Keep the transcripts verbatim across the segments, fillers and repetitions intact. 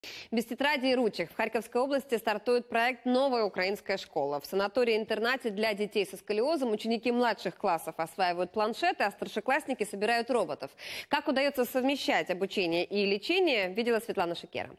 Без тетради и ручек в Харьковской области стартует проект «Новая украинская школа». В санатории-интернате для детей со сколиозом ученики младших классов осваивают планшеты, а старшеклассники собирают роботов. Как удается совмещать обучение и лечение, видела Светлана Шикера.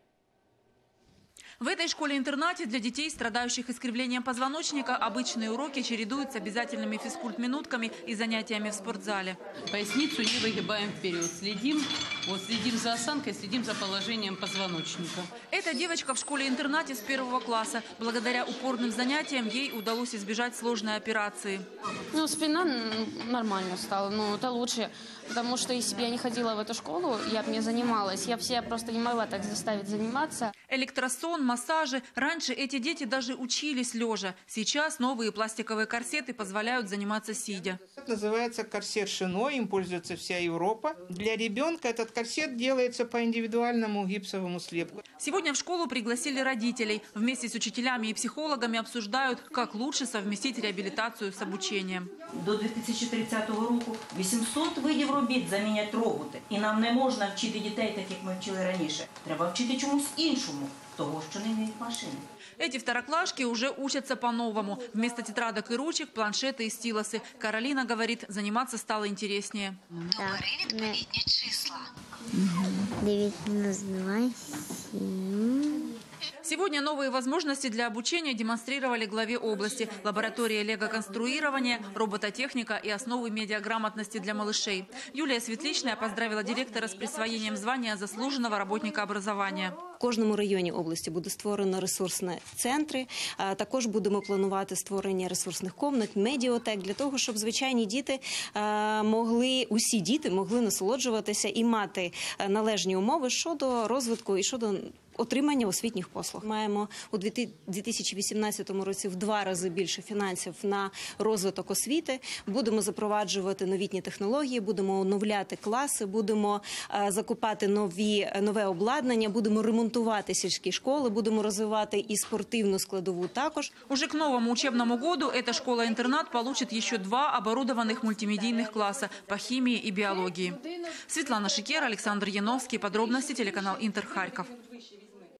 В этой школе-интернате для детей, страдающих искривлением позвоночника, обычные уроки чередуют с обязательными физкульт-минутками и занятиями в спортзале. Поясницу не выгибаем вперед. Следим, вот, следим за осанкой, следим за положением позвоночника. Эта девочка в школе-интернате с первого класса. Благодаря упорным занятиям ей удалось избежать сложной операции. Ну, спина нормально стала, но это лучше. Потому что если бы я не ходила в эту школу, я бы не занималась. Я бы себя просто не могла так заставить заниматься. Электросон, массажи. Раньше эти дети даже учились лежа. Сейчас новые пластиковые корсеты позволяют заниматься сидя. Это называется корсет Шино, им пользуется вся Европа. Для ребенка этот корсет делается по индивидуальному гипсовому слепку. Сегодня в школу пригласили родителей. Вместе с учителями и психологами обсуждают, как лучше совместить реабилитацию с обучением. До дві тисячі тридцятого року вісімсот видів робіт замінять роботи. І нам не можна вчити дітей, так як ми вчили раніше. Треба вчити чомусь іншому, того, що не вміють машини. Эти второклашки уже учатся по-новому. Вместо тетрадок и ручек – планшеты и стилусы. Каролина говорит, заниматься стало интереснее. Говори відповідні числа. девять минус два, семь. Сегодня новые возможности для обучения демонстрировали главе области. Лаборатория лего-конструирования, робототехника и основы медиаграмотности для малышей. Юлия Светличная поздравила директора с присвоением звания заслуженного работника образования. В кожному районі області буде створено ресурсні центри. Також будемо планувати створення ресурсних комнат, медіотек, для того, щоб звичайні діти могли, усі діти могли насолоджуватися і мати належні умови щодо розвитку і щодо отримання освітніх послуг. Маємо у дві тисячі вісімнадцятому році в два рази більше фінансів на розвиток освіти. Будемо запроваджувати новітні технології, будемо оновляти класи, будемо закупати нові, нове обладнання, будемо ремонтувати сільські школи, будемо розвивати і спортивну складову також. Уже к новому учебному году эта школа-интернат получит еще два оборудованных мультимедийных класса по химии и биологии. Светлана Шикера, Александр Яновский. Подробности телеканал Интер Харьков.